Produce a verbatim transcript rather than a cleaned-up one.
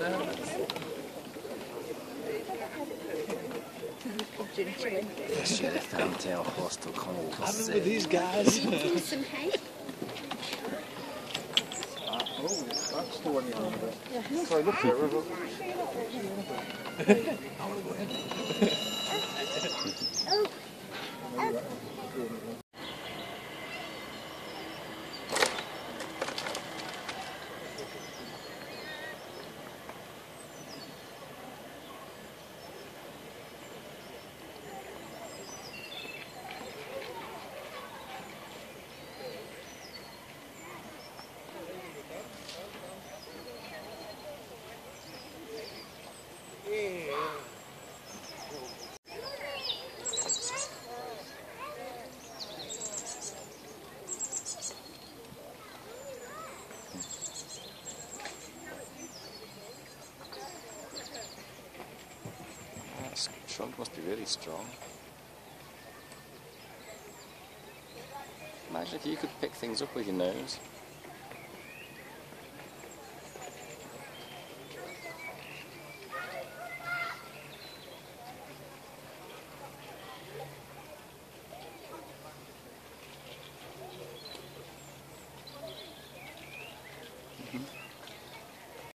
Should have found tail hostile Connell. I remember these guys. Some hay. Oh, that's the one you remember. Yeah. So I looked at it. Oh. Oh. That trunk must be really strong. Imagine if you could pick things up with your nose.